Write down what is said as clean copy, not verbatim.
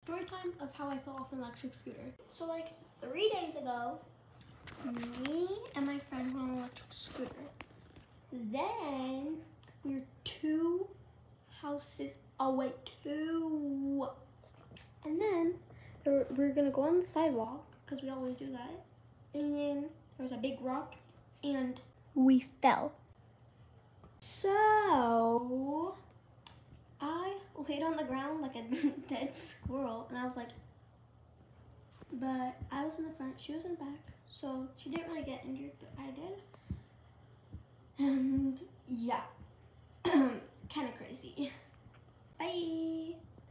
Story time of how I fell off an electric scooter. So like 3 days ago, me and my friend were on an electric scooter. Then we were 2 houses away, 2. And then we were gonna go on the sidewalk because we always do that. And then there was a big rock and we fell. So I laid on the ground like a dead squirrel and I was like, but I was in the front, she was in the back, so she didn't really get injured, but I did. And yeah, kind of crazy. Bye.